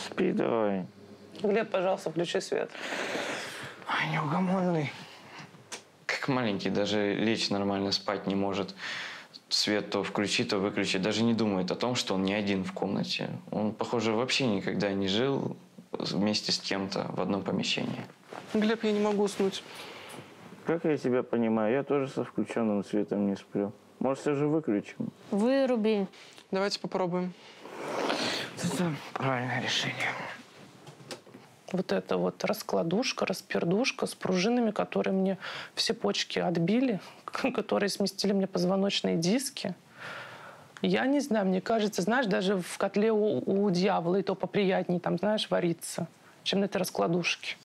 Спи давай. Глеб, пожалуйста, включи свет. Ай, неугомонный. Как маленький, даже лечь нормально спать не может. Свет то включи, то выключи. Даже не думает о том, что он не один в комнате. Он, похоже, вообще никогда не жил вместе с кем-то в одном помещении. Глеб, я не могу уснуть. Как я тебя понимаю, я тоже со включенным светом не сплю. Может, все же выключим? Выруби. Давайте попробуем. Это правильное решение. Вот это вот раскладушка, распердушка с пружинами, которые мне все почки отбили, которые сместили мне позвоночные диски. Я не знаю, мне кажется, знаешь, даже в котле у дьявола и то поприятнее там, знаешь, вариться, чем на этой раскладушке.